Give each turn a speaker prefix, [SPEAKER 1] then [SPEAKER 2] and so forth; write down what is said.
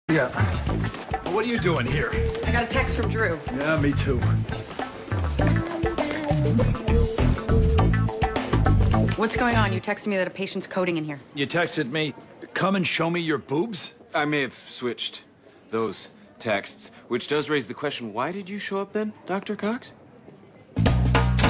[SPEAKER 1] Yeah. What are you doing here?
[SPEAKER 2] I got a text from Drew.
[SPEAKER 1] Yeah, me too.
[SPEAKER 2] What's going on? You texted me that a patient's coding in here.
[SPEAKER 1] You texted me, come and show me your boobs?
[SPEAKER 3] I may have switched those texts, which does raise the question, why did you show up then, Dr. Cox?